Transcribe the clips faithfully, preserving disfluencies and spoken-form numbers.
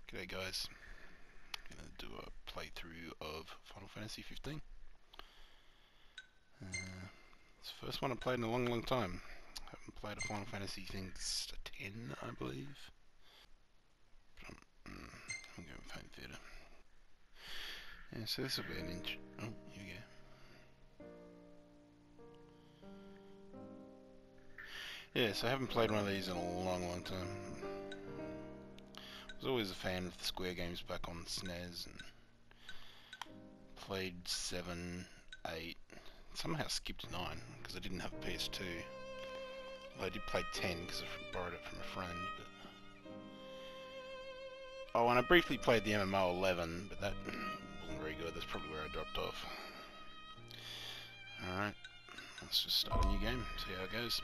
G'day guys, I'm going to do a playthrough of Final Fantasy fifteen. Uh, it's the first one I've played in a long long time. I haven't played a Final Fantasy since ten, I believe. But I'm, mm, I'm going with home theatre. Yeah, so this will be an inch. Oh, here we go. Yeah, so I haven't played one of these in a long long time. I was always a fan of the Square games back on S N E S, and played seven, eight, somehow skipped nine because I didn't have a P S two. Well, I did play ten because I borrowed it from a friend. But oh, and I briefly played the M M O eleven, but that wasn't very good. That's probably where I dropped off. Alright, let's just start a new game, see how it goes.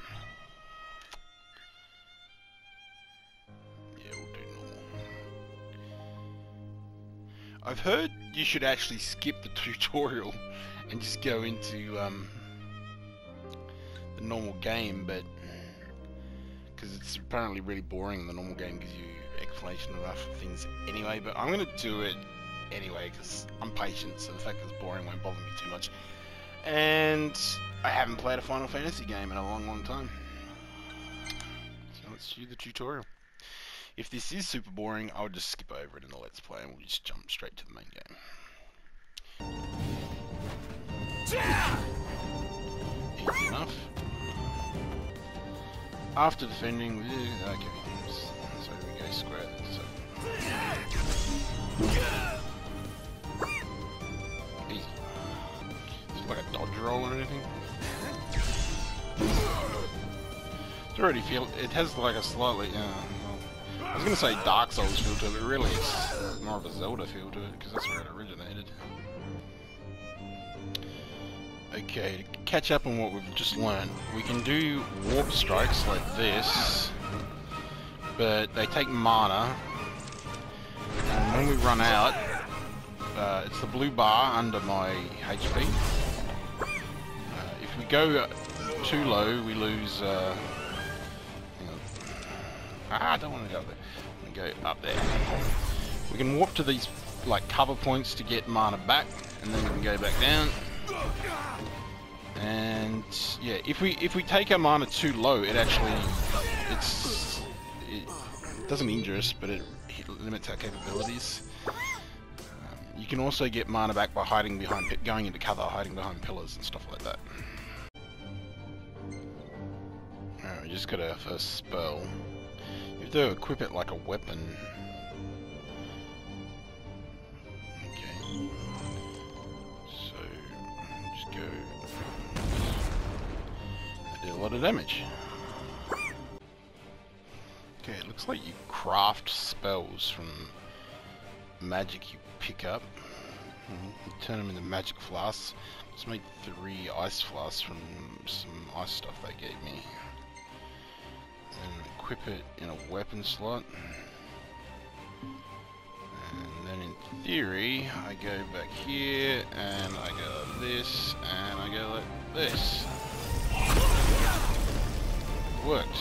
I've heard you should actually skip the tutorial and just go into um, the normal game, but because it's apparently really boring. The normal game gives you explanation of enough things anyway, but I'm going to do it anyway because I'm patient, so the fact that it's boring won't bother me too much. And I haven't played a Final Fantasy game in a long, long time. So let's do the tutorial. If this is super boring, I'll just skip over it in the Let's Play and we'll just jump straight to the main game. Easy enough. After defending, okay, so we go square. So. Easy. Is it like a dodge roll or anything? It's already feel. It has like a slightly. Uh, I was going to say Dark Souls feel to it, but really it's more of a Zelda feel to it, because that's where it originated. Okay, to catch up on what we've just learned, we can do warp strikes like this, but they take mana, and when we run out, uh, it's the blue bar under my H P. Uh, if we go too low, we lose... Uh, Ah, I don't want to go there. I'm going to go up there. We can warp to these like cover points to get mana back, and then we can go back down. And yeah, if we if we take our mana too low, it actually it's it doesn't injure us, but it, it limits our capabilities. Um, you can also get mana back by hiding behind, going into cover, hiding behind pillars and stuff like that. Alright, we just got our first spell. You have to equip it like a weapon. Okay. So, just go. That did a lot of damage. Okay, it looks like you craft spells from magic you pick up. You turn them into magic flasks. Let's make three ice flasks from some ice stuff they gave me. And equip it in a weapon slot, and then in theory I go back here and I go like this and I go like this. It worked.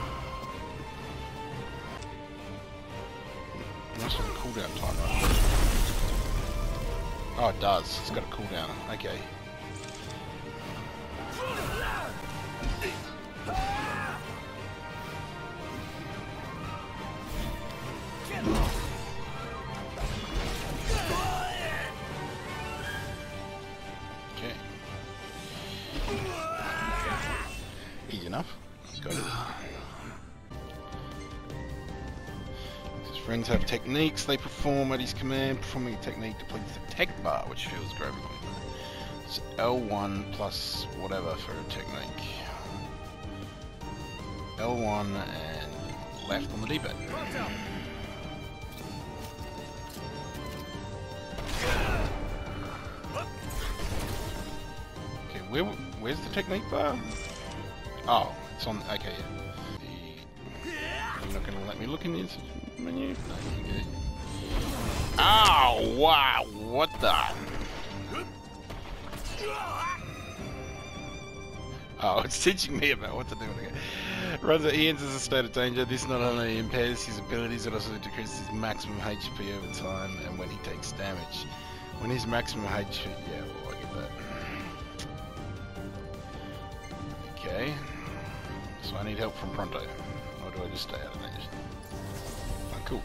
Must have a cooldown time, right? Oh, it does. It's got a cooldown. Okay. Okay. Easy enough. Got it. His friends have techniques they perform at his command. Performing a technique depletes the tech bar, which feels great. It's L one plus whatever for a technique. L one and left on the D-pad. Okay, where where's the technique bar? Oh, it's on. Okay, yeah. The, you're not going to let me look in this menu? No, okay. Oh, wow! What the? Oh, it's teaching me about what to do. Runs he enters a state of danger. This not only impairs his abilities, it also decreases his maximum H P over time and when he takes damage. When his maximum H P... Yeah, well, I get that. Okay. So I need help from Pronto. Or do I just stay out of danger? Oh, cool.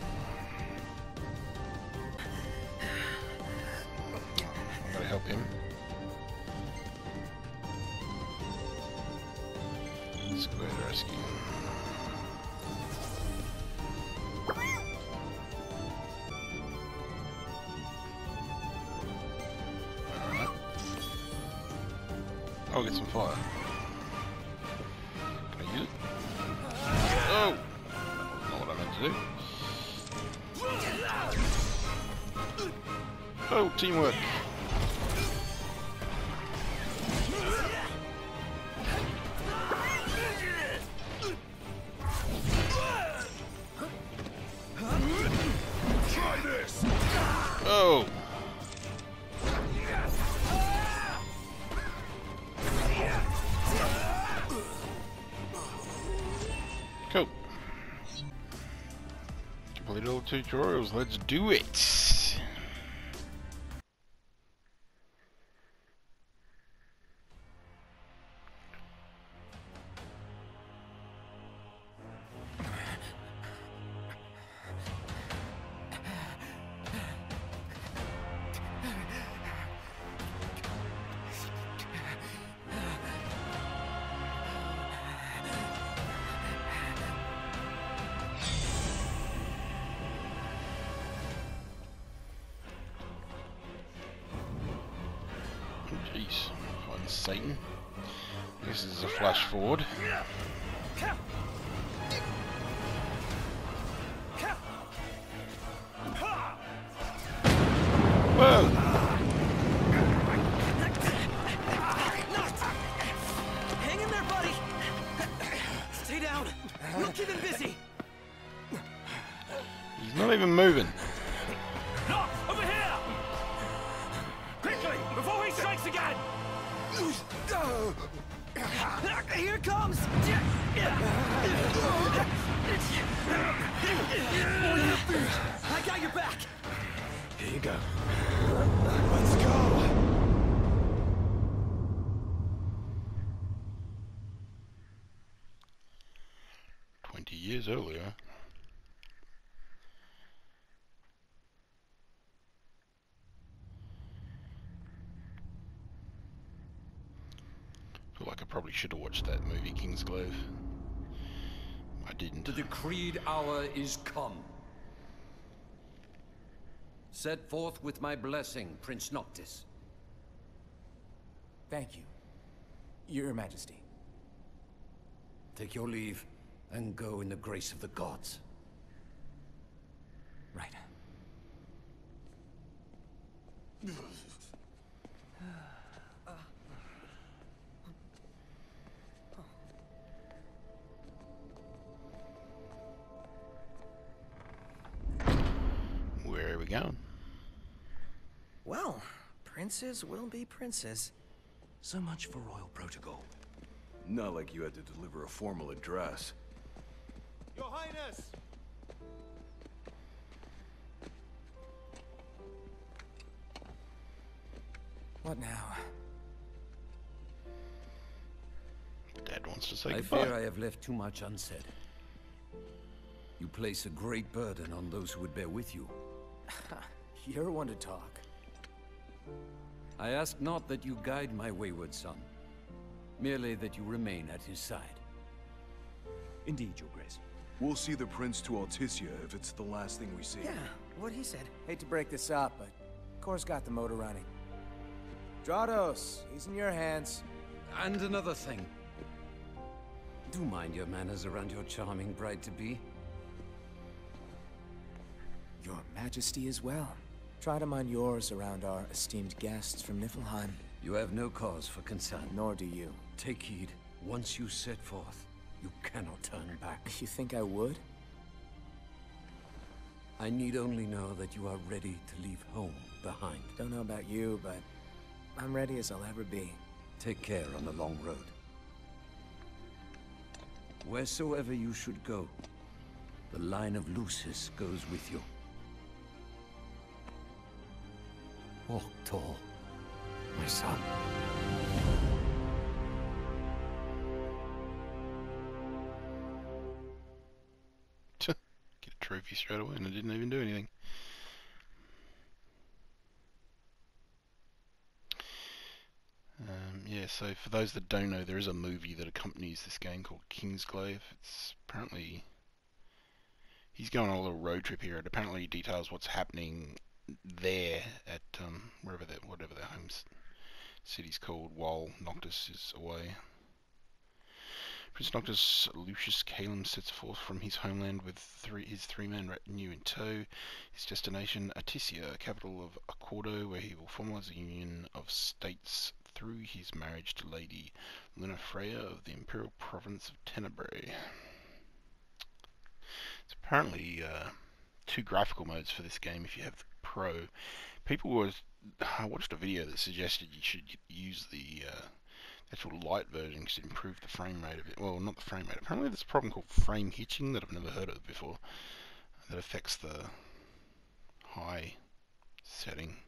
I gotta help him. Square rescue. Alright. I'll get some fire. Can I use it? Oh! Not what I meant to do. Oh, teamwork. Oh! Cool. Complete all tutorials. Let's do it. Jeez, on Satan. This is a flash forward. Whoa! Hang in there, buddy. Stay down. We'll keep him busy. He's not even moving. No, over here! Quickly, before he strikes again! Here it comes! I got your back! Here you go. Let's go! Twenty years earlier. I feel like I probably should have watched that movie, Kingsglaive. I didn't. The decreed hour is come. Set forth with my blessing, Prince Noctis. Thank you, Your Majesty. Take your leave and go in the grace of the gods. Right. Where are we going? Well, princes will be princes. So much for royal protocol. Not like you had to deliver a formal address. Your Highness! What now? Dad wants to say I goodbye. fear I have left too much unsaid. You place a great burden on those who would bear with you. You're one to talk. I ask not that you guide my wayward son, merely that you remain at his side. Indeed, Your Grace. We'll see the prince to Alticia if it's the last thing we see. Yeah, what he said. Hate to break this up, but Kor's got the motor running. Drados, he's in your hands. And another thing. Do mind your manners around your charming bride-to-be. Your Majesty as well. Try to mind yours around our esteemed guests from Niflheim. You have no cause for concern. Nor do you. Take heed. Once you set forth, you cannot turn back. You think I would? I need only know that you are ready to leave home behind. Don't know about you, but I'm ready as I'll ever be. Take care on the long road. Wheresoever you should go, the line of Lucis goes with you. Walk tall, my son. Get a trophy straight away and I didn't even do anything. Um, yeah, so for those that don't know, there is a movie that accompanies this game called Kingsglaive. It's apparently... He's going on a little road trip here. It apparently details what's happening there at um, wherever that, whatever their home city's called, while Noctis is away. Prince Noctis Lucius Calum sets forth from his homeland with three, his three-man retinue in tow. His destination, Artisia, capital of Accordo, where he will formalize a union of states through his marriage to Lady Luna Freya of the Imperial Province of Tenebrae. It's apparently uh, two graphical modes for this game if you have the Pro. People were... I watched a video that suggested you should use the uh, actual light version because it improved the frame rate of it. Well, not the frame rate. Apparently there's a problem called frame hitching that I've never heard of before that affects the high setting.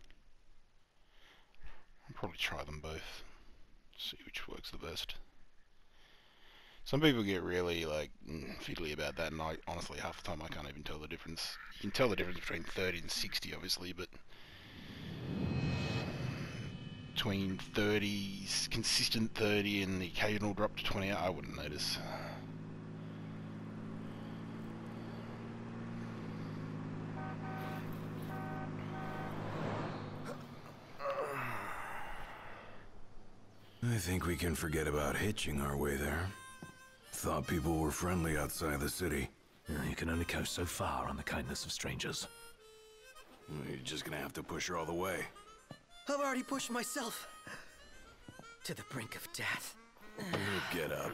I'll probably try them both, see which works the best. Some people get really like fiddly about that, and I honestly half the time I can't even tell the difference. You can tell the difference between thirty and sixty obviously, but between thirty, consistent thirty and the occasional drop to twenty, I wouldn't notice. I think we can forget about hitching our way there. Thought people were friendly outside the city. Yeah, you can only go so far on the kindness of strangers. You're just gonna have to push her all the way. I've already pushed myself to the brink of death. Get up.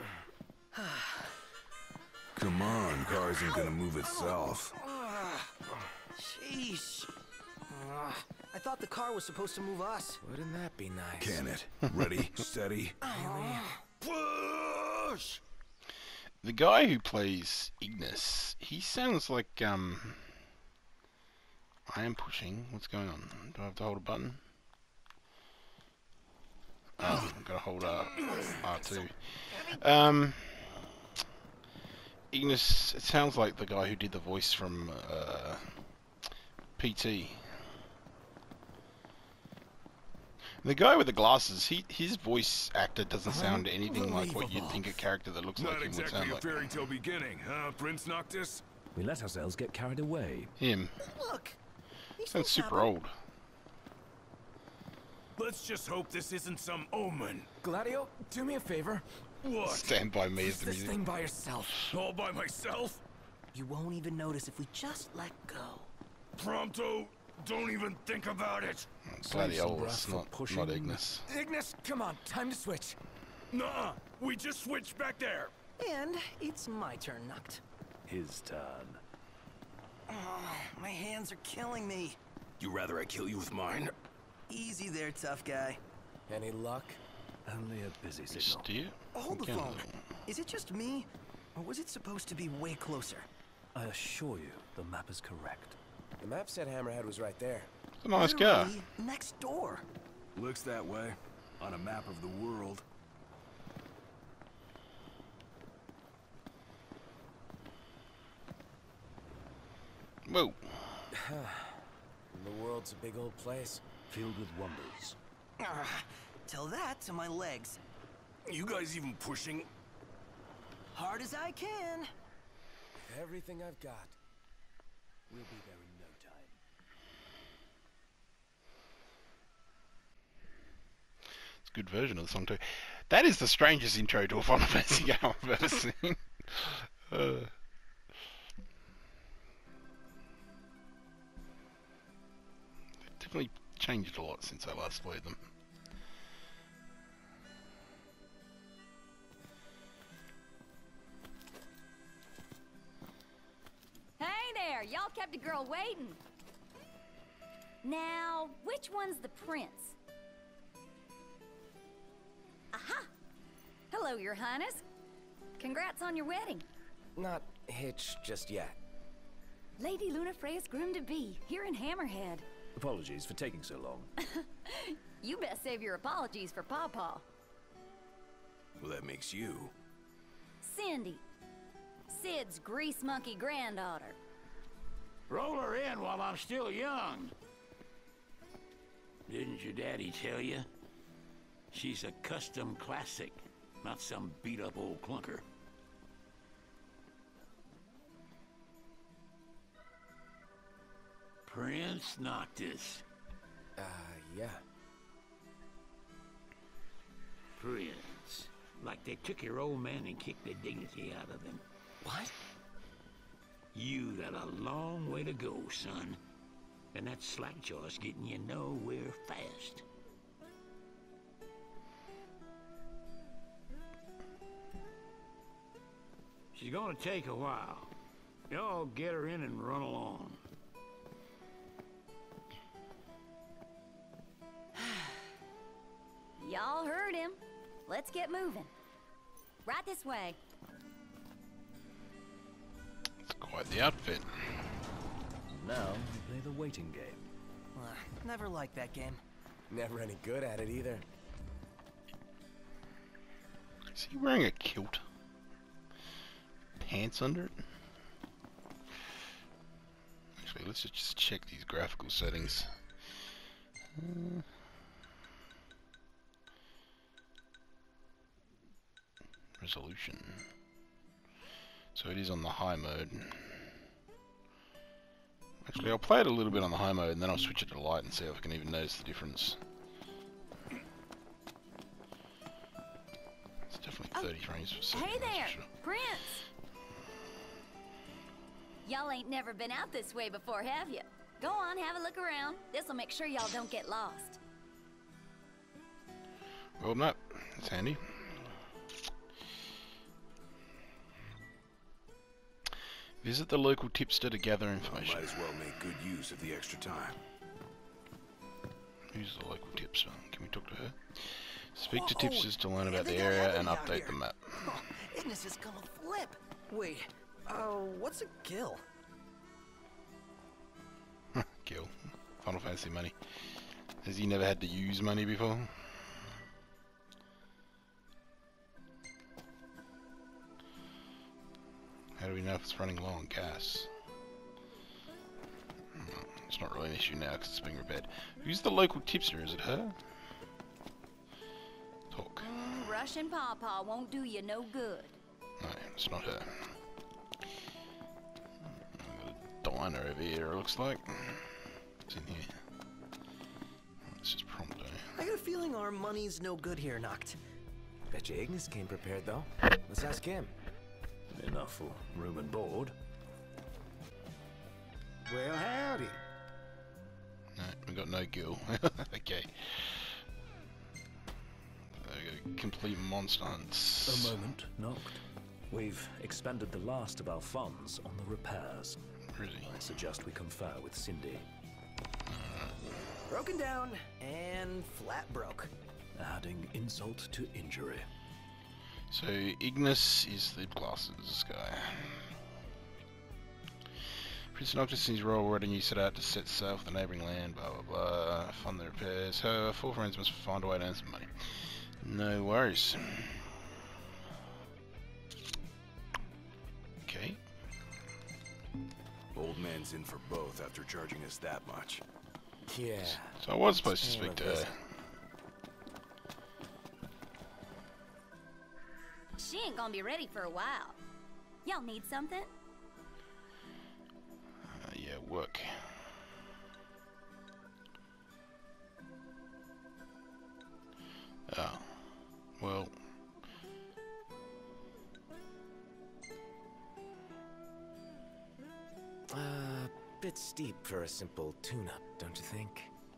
Come on, car isn't gonna move itself. Sheesh. I thought the car was supposed to move us. Wouldn't that be nice? Can it? Ready, steady. Push! The guy who plays Ignis, he sounds like, um... I am pushing. What's going on? Do I have to hold a button? Oh, I've got to hold uh, R two. Um... Ignis, it sounds like the guy who did the voice from, uh... P T. The guy with the glasses, he his voice actor doesn't sound anything like what you'd think a character that looks like him would sound like. Not exactly a fairy tale beginning, huh, Prince Noctis? We let ourselves get carried away. Him. Look. Sounds super old. Let's just hope this isn't some omen. Gladio, do me a favor. What? Stand by me as the This music. thing by yourself. All by myself? You won't even notice if we just let go. Prompto, don't even think about it. Gladiolus, not, not Ignis. Ignis, come on, time to switch. Nuh-uh, we just switched back there. And it's my turn, Noct. His turn. Oh, my hands are killing me. You rather I kill you with mine? Easy there, tough guy. Any luck? Only a busy signal. Steer? Hold the Okay. phone. Is it just me, or was it supposed to be way closer? I assure you, the map is correct. The map said Hammerhead was right there. It's a nice car. Literally next door. Looks that way, on a map of the world. Whoa. The world's a big old place. Filled with wonders. Ah, tell that to my legs. You guys even pushing? Hard as I can. With everything I've got. We'll be there in no time. It's a good version of the song too. That is the strangest intro to a Final Fantasy game I've ever seen. uh. They've definitely changed a lot since I last played them. Hey there, y'all kept a girl waiting. Now, which one's the prince? Aha! Hello, Your Highness. Congrats on your wedding. Not hitched just yet. Lady Lunafreya's groom-to-be, here in Hammerhead. Apologies for taking so long. You best save your apologies for Pawpaw. Well, that makes you. Cindy. Sid's grease monkey granddaughter. Roll her in while I'm still young. Didn't your daddy tell you? She's a custom classic, not some beat-up old clunker. Prince Noctis. Uh, yeah. Prince. Like they took your old man and kicked the dignity out of him. What? You got a long way to go, son. And that slackjaw's getting you nowhere fast. She's gonna take a while. Y'all get her in and run along. Y'all heard him. Let's get moving. Right this way. It's quite the outfit. Now we play the waiting game. Uh, never liked that game. Never any good at it either. Is he wearing a kilt? Pants under it? Actually, let's just check these graphical settings. Uh, resolution. So it is on the high mode. Actually, I'll play it a little bit on the high mode and then I'll switch it to light and see if I can even notice the difference. It's definitely thirty Oh, frames per second. Hey that's there, for sure. Prince. Y'all ain't never been out this way before, have you? Go on, have a look around. This'll make sure y'all don't get lost. Road map. It's handy. Visit the local tipster to gather information. Might as well make good use of the extra time. Who's the local tipster? Can we talk to her? Speak to Oh, tipsters to learn about they the got area Ebony and out update here. the map. Oh, Ignis is gonna flip. Wait, uh, what's a kill? Kill. Final Fantasy money. Has he never had to use money before? How do we know if it's running low on gas? Hmm, it's not really an issue now because it's being repaired. Who's the local tipster? Is it her? Talk. Mm, Russian Pawpaw won't do you no good. No, it's not her. Got a diner over here, it looks like. What's in here? This is prompt day. I got a feeling our money's no good here, Noct. Bet you Ignis came prepared, though. Let's ask him. Enough for room and board. Well, howdy. No, we got no gill. Okay. We got a complete monster hunts. A moment, Noct. We've expended the last of our funds on the repairs. Really? I suggest we confer with Cindy. Broken down and flat broke. Adding insult to injury. So Ignis is the glasses guy. Prince Noctis in his royal retinue set out to set sail for the neighbouring land, blah blah blah, fund the repairs. Her four friends must find a way to earn some money. No worries. Okay. Old man's in for both after charging us that much. Yeah. So I was supposed to Let's pay him speak to a her. visit. She ain't gonna be ready for a while. Y'all need something? Uh, yeah, work. Oh. Well. Uh, bit steep for a simple tune-up, don't you think?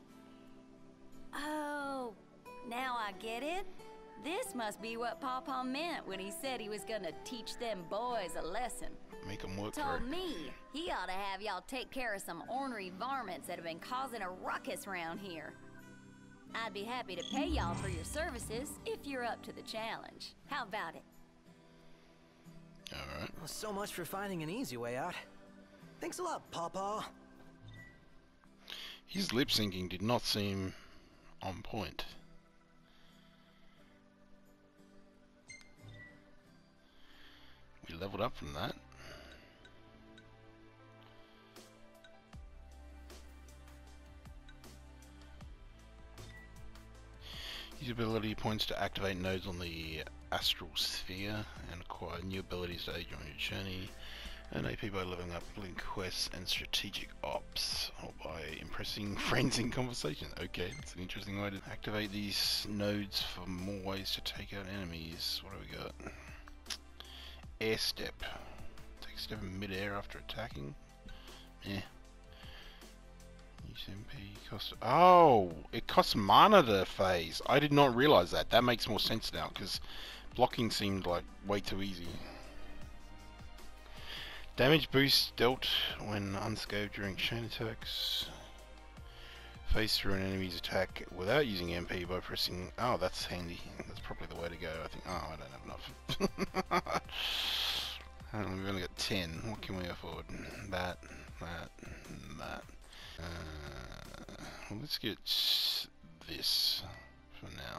Oh, now I get it. This must be what Pawpaw meant when he said he was gonna teach them boys a lesson. Make them work for Told her. me he ought to have y'all take care of some ornery varmints that have been causing a ruckus round here. I'd be happy to pay y'all for your services if you're up to the challenge. How about it? So much for finding an easy way out. Thanks a lot, Pawpaw. His lip syncing did not seem on point. We leveled up from that. Use ability points to activate nodes on the astral sphere and acquire new abilities to aid you on your journey. Earn A P by leveling up link quests and strategic ops, or by impressing friends in conversation. Okay, that's an interesting way to activate these nodes for more ways to take out enemies. What do we got? Air step. Take a step in mid-air after attacking. Yeah. Use M P cost. Oh, it costs mana to phase. I did not realize that. That makes more sense now because blocking seemed like way too easy. Damage boost dealt when unscathed during chain attacks. Phase through an enemy's attack without using M P by pressing. Oh, that's handy. That's probably the way to go. I think. Oh, I don't have enough. Oh, we've only got ten. What can we afford? That, that, that. Uh, well, let's get this for now.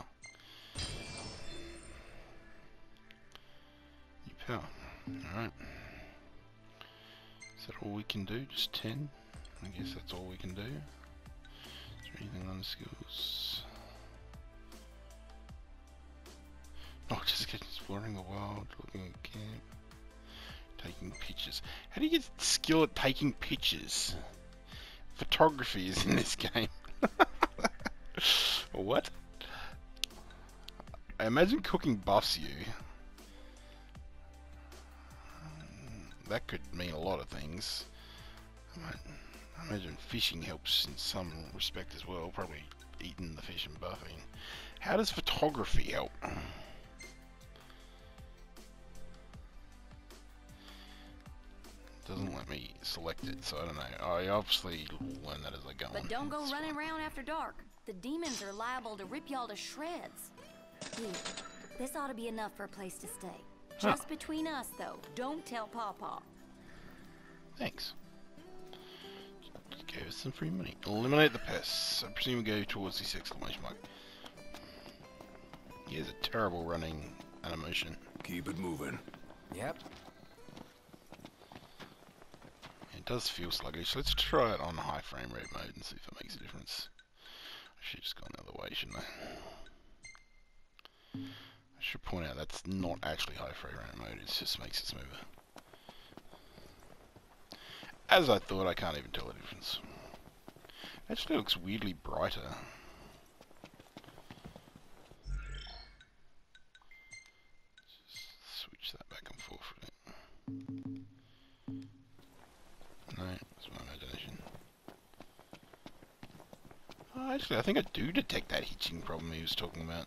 New power. Alright. Is that all we can do? Just ten? I guess that's all we can do. Is there anything on the skills? Oh, just get exploring the world, looking at camp, taking pictures. How do you get skill at taking pictures? Photography is in this game. What? I imagine cooking buffs you. That could mean a lot of things. I, might, I imagine fishing helps in some respect as well. Probably eating the fish and buffing. How does photography help? Doesn't let me select it, so I don't know. I obviously learn that as I go on. But don't go That's running fine. around after dark. The demons are liable to rip y'all to shreds. Here, this ought to be enough for a place to stay. Just Huh. between us, though. Don't tell Pawpaw. Thanks. Just gave us some free money. Eliminate the pests. I presume we go towards this exclamation mark. He has a terrible running animation. Keep it moving. Yep. It does feel sluggish. Let's try it on high frame rate mode and see if it makes a difference. I should have just gone the other way, shouldn't I? I should point out that's not actually high frame rate mode, it just makes it smoother. As I thought, I can't even tell the difference. It actually looks weirdly brighter. Just switch that back and forth for it. No, it's my imagination. Oh, actually, I think I do detect that hitching problem he was talking about.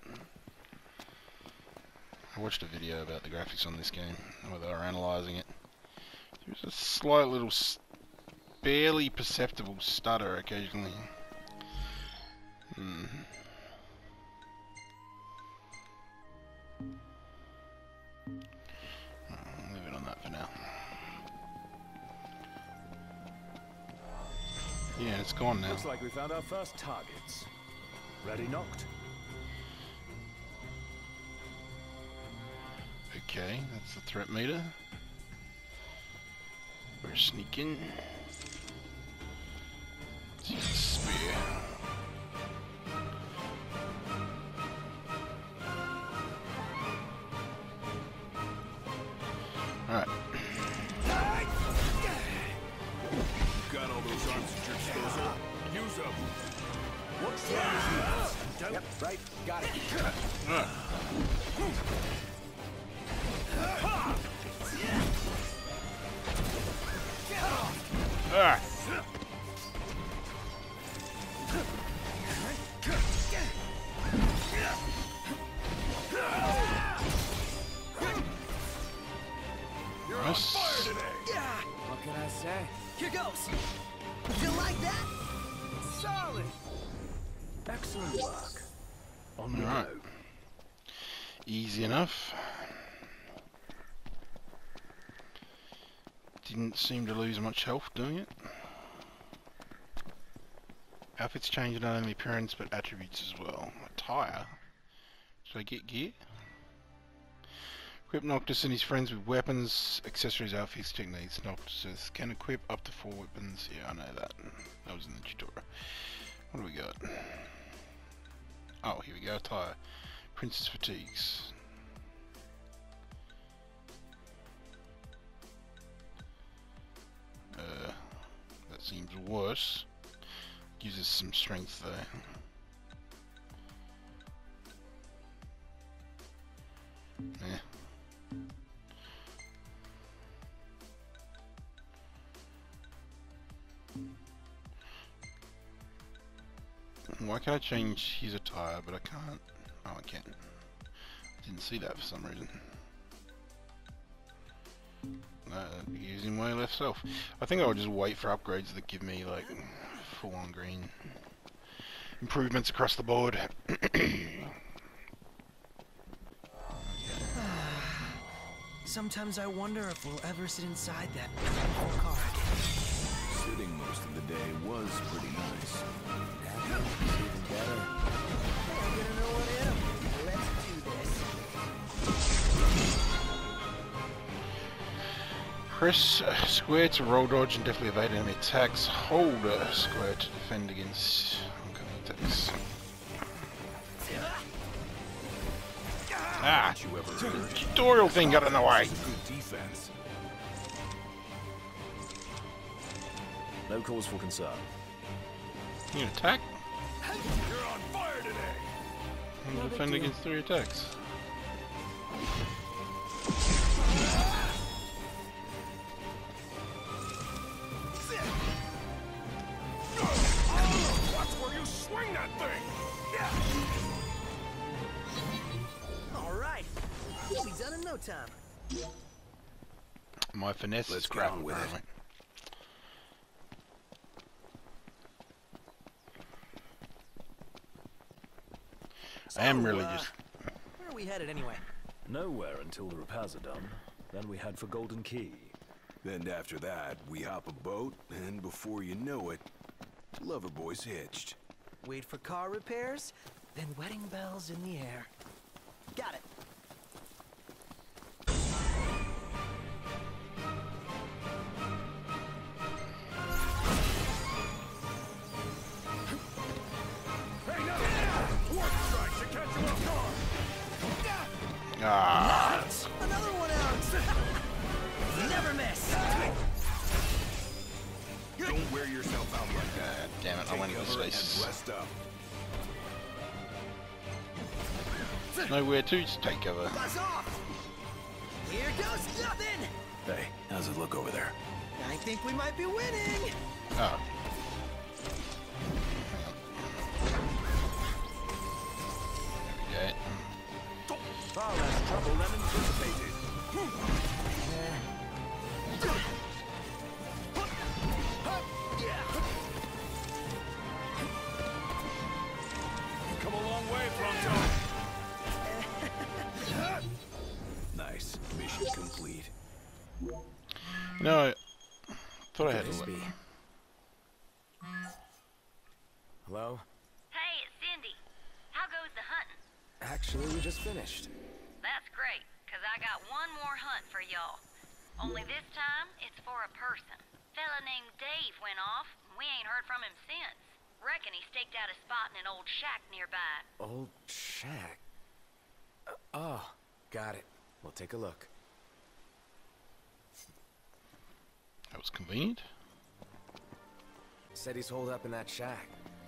I watched a video about the graphics on this game, where they were analysing it. There's a slight little, s barely perceptible stutter occasionally. Hmm. I'll leave it on that for now. Yeah, it's gone now. Looks like we found our first targets. Ready knocked. Okay, that's the threat meter. We're sneaking. Let's use the spear. Alright. Got all those arms at your disposal. Use them. What's that? Yep, right. Got it. Uh. Ah. Nice. What can I say? Here goes. You like that? Solid. Excellent work. On the Alright. road. Easy enough. didn't seem to lose much health doing it. Outfits change not only appearance but attributes as well. Attire. Should I get gear? Equip Noctis and his friends with weapons, accessories, outfits, techniques. Noctis can equip up to four weapons. Yeah, I know that. That was in the tutorial. What do we got? Oh, here we go. Attire. Princess fatigues. Uh, that seems worse. Uses some strength though. Yeah. Why can't I change his attire, but I can't? Oh, I can't. I didn't see that for some reason. Uh, using my left self. I think I'll just wait for upgrades that give me like full on green improvements across the board. Sometimes I wonder if we'll ever sit inside that beautiful car again. Sitting most of the day was pretty nice. Even better. I'm gonna know what hit 'em. Let's do this. Press uh, square to roll dodge and definitely evade enemy attacks. Hold uh, square to defend against oncoming attacks. Ah! You ever heard? The tutorial thing got in the way! Good defense. No cause for concern. You attack? You're on fire today. And defend against three attacks. Watch where you swing that thing. All right, we'll be done in no time. My finesse Let's is get crap on with it. apparently. I am really uh, just... Where are we headed anyway? Nowhere until the repairs are done. Then we head for Golden Key. Then after that, we hop a boat, and before you know it, Loverboy's hitched. Wait for car repairs, then wedding bells in the air. Got it. Ah, Nice. Another one out. Never miss. Don't wear yourself out like that. damn it, I went into Cover and space. rest up. Nowhere to take cover. Buzz off. Here goes nothing. Hey, how's it look over there? I think we might be winning. Oh. There we go. Far less trouble than anticipated. Come a long way, Pronto. Nice. Mission complete. No, I thought I had a This look. be? Hello? Hey, it's Cindy. How goes the hunting? Actually, we just finished. That's great, because I got one more hunt for y'all. Only this time, it's for a person. Fella named Dave went off, and we ain't heard from him since. Reckon he staked out a spot in an old shack nearby. Old shack. Uh, oh, got it. We'll take a look. That was convenient. Said he's holed up in that shack.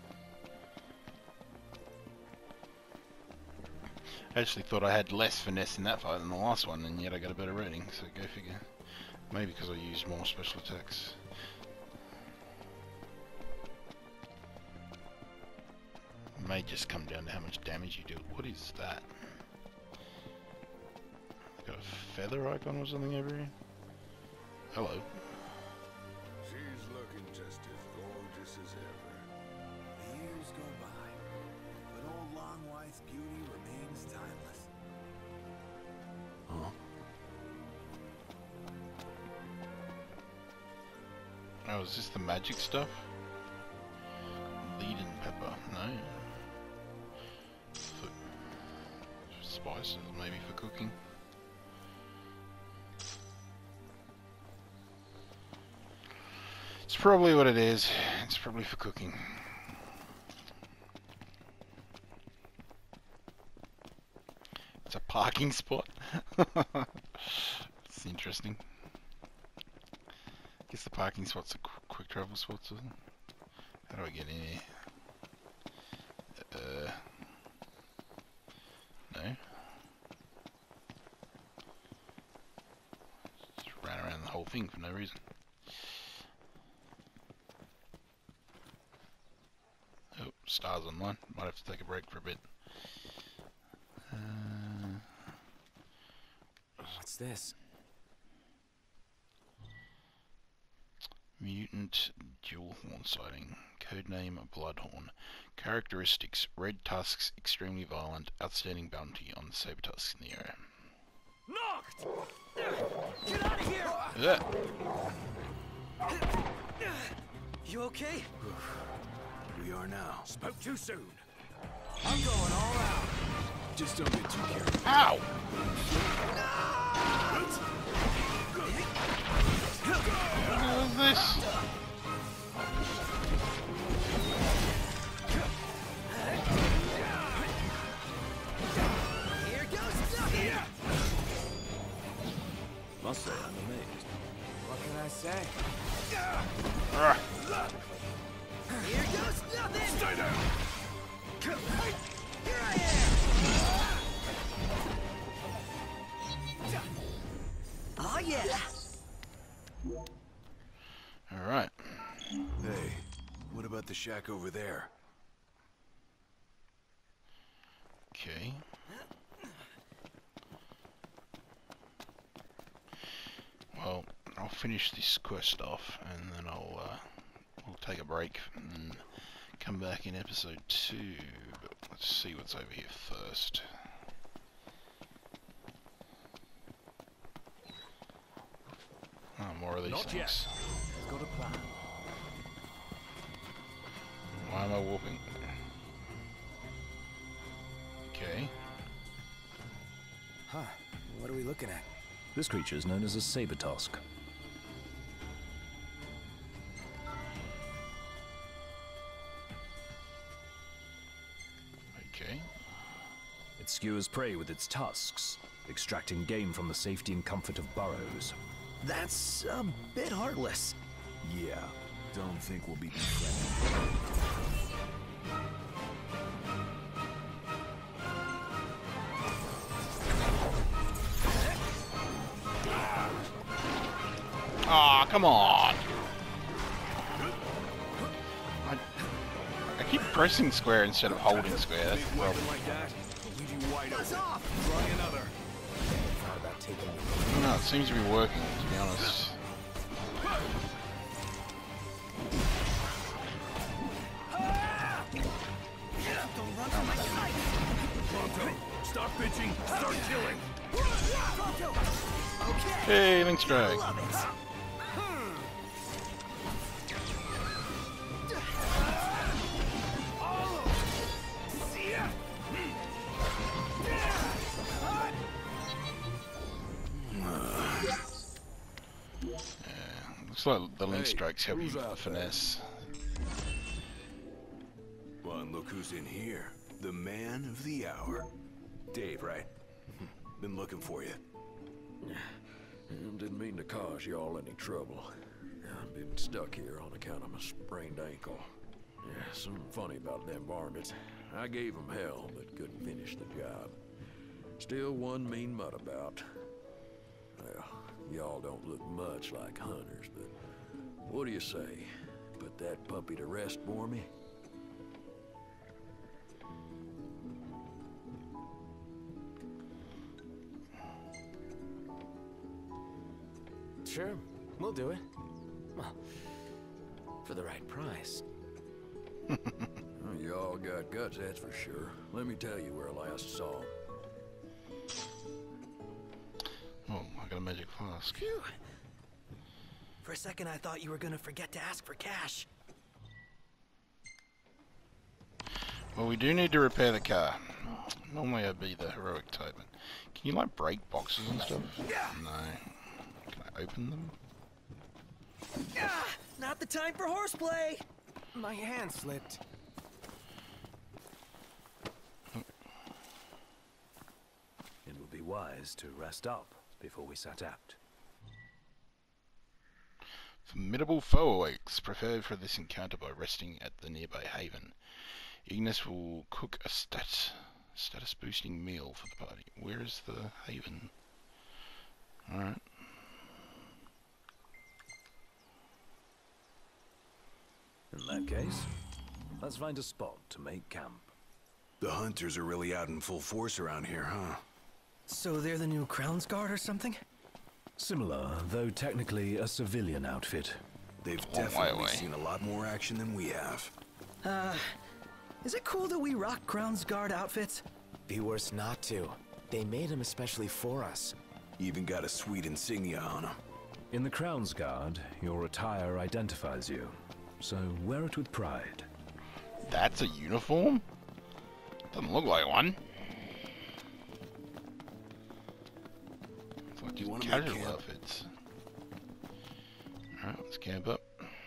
I actually thought I had less finesse in that fight than the last one, and yet I got a better rating, so go figure. Maybe because I used more special attacks. It may just come down to how much damage you do. What is that? Got a feather icon or something over here? Hello. She's looking just as gorgeous as ever. The years go by, but old Longwife's beauty remains timeless. Huh? Oh, is this the magic stuff? Lead and pepper, no. For spices, maybe for cooking. It's probably what it is. It's probably for cooking. It's a parking spot. It's interesting. I guess the parking spots are qu quick travel spots, isn't it? How do I get in here? Uh, no. Just ran around the whole thing for no reason. Oh, stars online. Might have to take a break for a bit. Uh, What's this? Mutant dual horn sighting. Codename Bloodhorn. Characteristics: red tusks, extremely violent, outstanding bounty on the saber tusks in the area. Knocked! Get out of here! Yeah. You okay? We are now. Spoke too soon. I'm going all out. Just don't get too careful. Ow! What is this? Here goes nothing! Must say I'm amazed. What can I say? Ugh. Here goes nothing! Stay down. Here I am! Oh yeah! Alright. Hey, what about the shack over there? Okay. Well, I'll finish this quest off and then I'll uh, we'll take a break and come back in episode two. But let's see what's over here first. Oh, more of these Not things. yet. I've got a plan. Why am I warping? Okay. Huh. What are we looking at? This creature is known as a saber tusk. Okay. It skewers prey with its tusks, extracting game from the safety and comfort of burrows. That's a bit heartless. Yeah, don't think we'll be befriended. Aw, oh, come on! I, I keep pressing square instead of holding square, that's the problem. Like that, I'll leave you wide Buzz open. off! Try another. How about taking it? No, it seems to be working, to be honest. Don't run from my sight! Pronto, stop bitching, start killing. Pronto! Okay! Hey, Link's drag. Love it! Looks like the link Hey, strikes help you who's with the out there? finesse. Well, and look who's in here. The man of the hour. Dave, right? Been looking for you. Didn't mean to cause y'all any trouble. I've been stuck here on account of my sprained ankle. Yeah, something funny about them varmints. I gave them hell, but couldn't finish the job. Still one mean mutt about. Well, y'all don't look much like hunters, but what do you say? Put that puppy to rest for me? Sure, we'll do it. Well, for the right price. Well, y'all got guts, that's for sure. Let me tell you where I last saw 'em. Oh, I got a magic flask. Phew. For a second, I thought you were gonna forget to ask for cash. Well, we do need to repair the car. Normally I'd be the heroic type. But can you like break boxes and stuff? No. Can I open them? Ah, not the time for horseplay. My hand slipped. It would be wise to rest up before we set out. Formidable foe awaits. Prepare for this encounter by resting at the nearby haven. Ignis will cook a stat status boosting meal for the party. Where is the haven? Alright. In that case, let's find a spot to make camp. The hunters are really out in full force around here, huh? So they're the new Crown's Guard or something? Similar, though technically a civilian outfit. They've Oh, definitely why, why? seen a lot more action than we have. Uh, is it cool that we rock Crown's Guard outfits? Be worse not to. They made them especially for us. Even got a sweet insignia on them. In the Crown's Guard, your attire identifies you, so wear it with pride. That's a uniform? Doesn't look like one. It's like You wanna just make casual camp? outfits. Alright, let's camp up.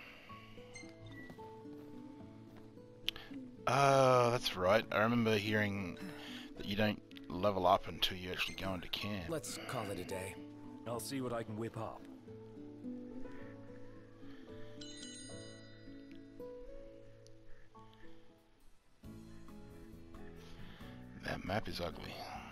Oh, that's right. I remember hearing that you don't level up until you actually go into camp. Let's call it a day. I'll see what I can whip up. That map is ugly.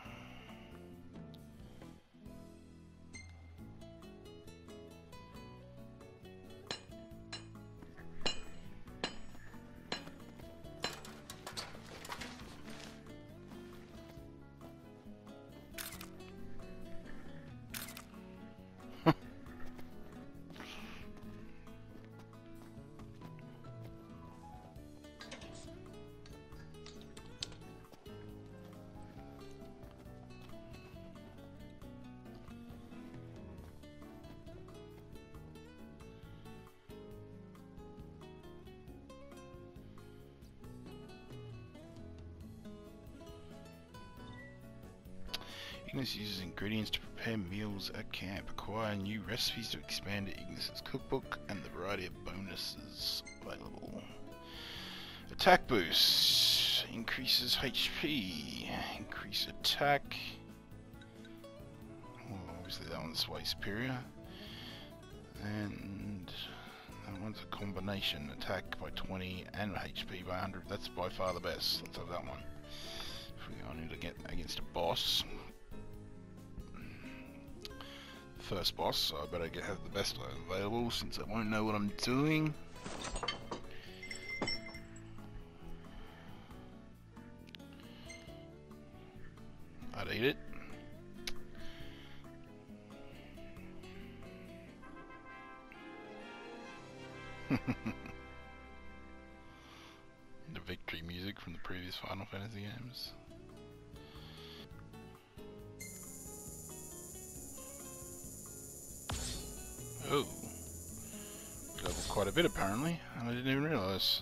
Ignis uses ingredients to prepare meals at camp. Acquire new recipes to expand Ignis's cookbook and the variety of bonuses available. Attack boost increases H P. Increase attack. Well, obviously that one's way superior. And that one's a combination. Attack by twenty and H P by one hundred. That's by far the best. Let's have that one. If we're going to get against a boss. First boss, so I better get have the best available since I won't know what I'm doing. I'd eat it. The victory music from the previous Final Fantasy games. Oh, leveled quite a bit apparently, and I didn't even realise.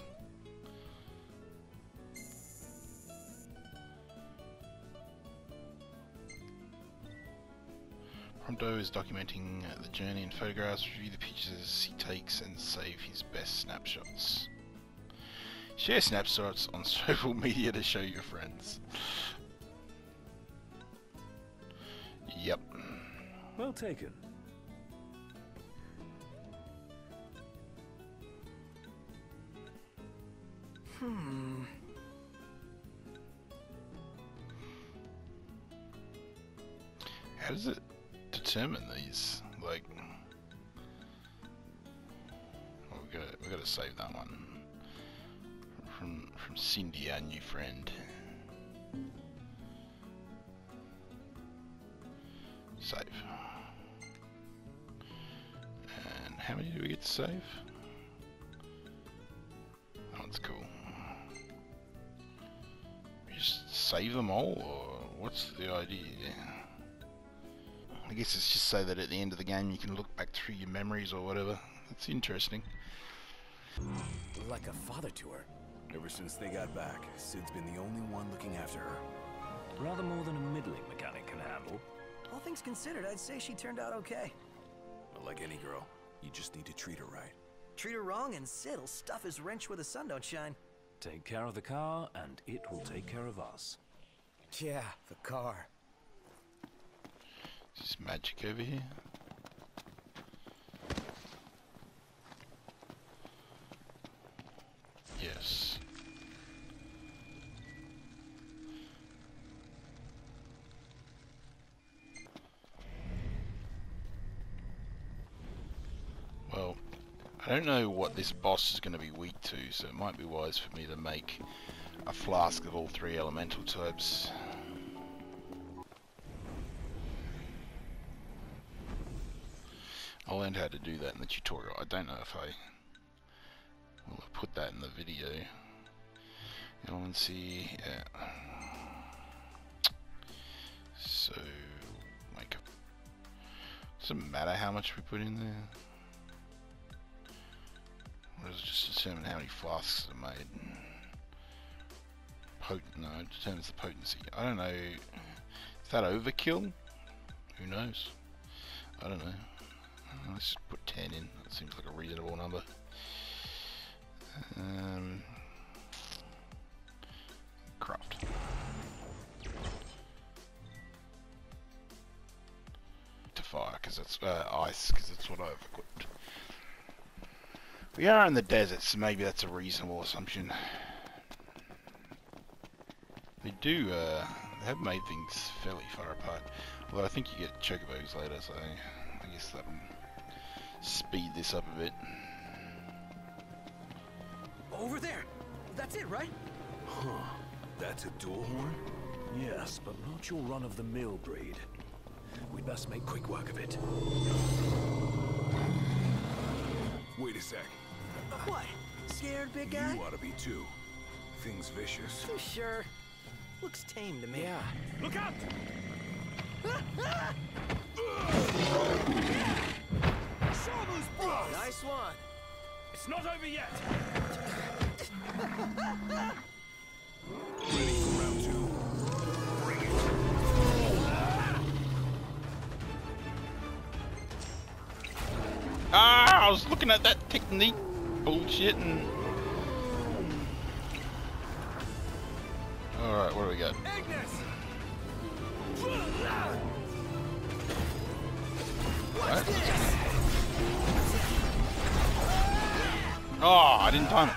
Prompto is documenting the journey in photographs, review the pictures he takes, and save his best snapshots. Share snapshots on social media to show your friends. Yep. Well taken. Hmm. How does it determine these? Like, oh, we gotta we gotta save that one from from Cindy, our new friend. Save. And how many do we get to save? That one's cool. We just save them all, or what's the idea? I guess it's just so that at the end of the game you can look back through your memories or whatever. That's interesting. Like a father to her. Ever since they got back, Sid's been the only one looking after her. Rather more than a middling mechanic can handle. All things considered, I'd say she turned out okay. But like any girl, you just need to treat her right. Treat her wrong and Sid'll stuff his wrench where the sun don't shine. Take care of the car, and it will take care of us. Yeah, the car. Is this magic over here? Yes. Well, I don't know what this boss is going to be weak to, so it might be wise for me to make a flask of all three elemental types. I learned how to do that in the tutorial. I don't know if I will put that in the video. Elemency, yeah. So, make up. Doesn't matter how much we put in there. Or does it just determine how many flasks are made? Potent, no, it determines the potency. I don't know. Is that overkill? Who knows? I don't know. Let's just put ten in. That seems like a reasonable number. Um, craft. To fire, because that's uh, ice, because that's what I've equipped. We are in the desert, so maybe that's a reasonable assumption. They do, uh, they have made things fairly far apart. Although I think you get chocobos later, so I guess that'll speed this up a bit. Over there! That's it, right? Huh. That's a dual horn? Yes, but not your run-of-the-mill breed. We'd best make quick work of it. Wait a sec. What? Scared, big guy? You ought to be too. Thing's vicious. You sure? Looks tame to me. Yeah. Look out! Shamu's bros! Nice one. It's not over yet. Ready for round two? Bring it. Ah, I was looking at that technique bullshit and... Alright, what do we got? What? Oh, I didn't time it.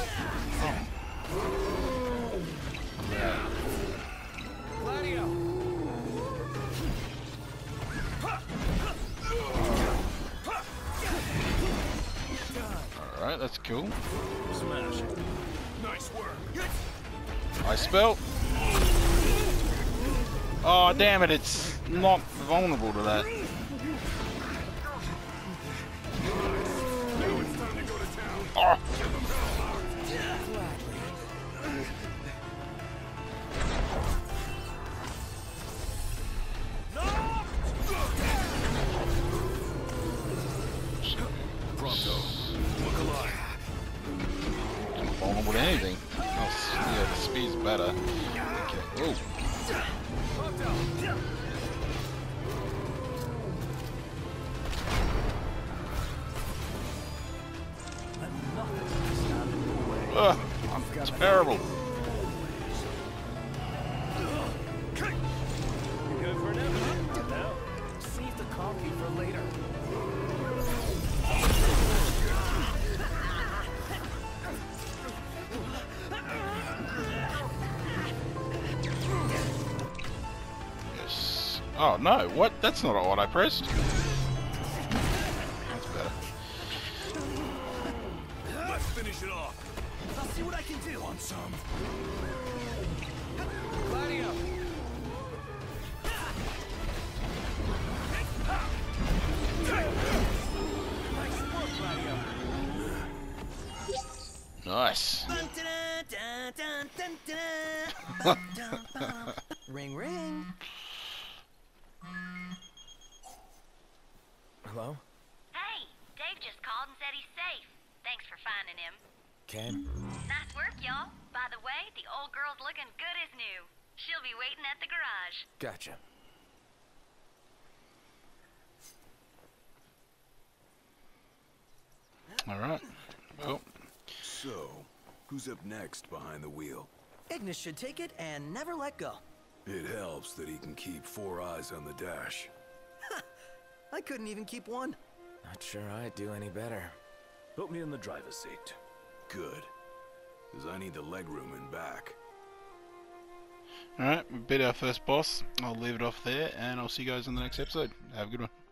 Oh. Yeah. Alright, that's cool. Smash it. Nice work. I spell. Oh, damn it, it's not vulnerable to that. Now it's time to go to town. Oh. Pronto. Look alive. I'm vulnerable to anything. Oh, yeah, the speed's better. Okay. Oh. Ugh, I'm terrible. Go for an evidence now. Save the coffee for later. Yes. Oh no, what? That's not what I pressed. That's better. Let's finish it off. I'll see what I can do. Want some? Gladio. Nice work, Gladio. Nice. Ring, ring. Hello? just called and said he's safe. Thanks for finding him. Okay. Nice work, y'all. By the way, the old girl's looking good as new. She'll be waiting at the garage. Gotcha. Alright. Well. So, who's up next behind the wheel? Ignis should take it and never let go. It helps that he can keep four eyes on the dash. I couldn't even keep one. Not sure I'd do any better. Put me in the driver's seat. Good. Because I need the legroom in back. Alright, we beat our first boss. I'll leave it off there, and I'll see you guys in the next episode. Have a good one.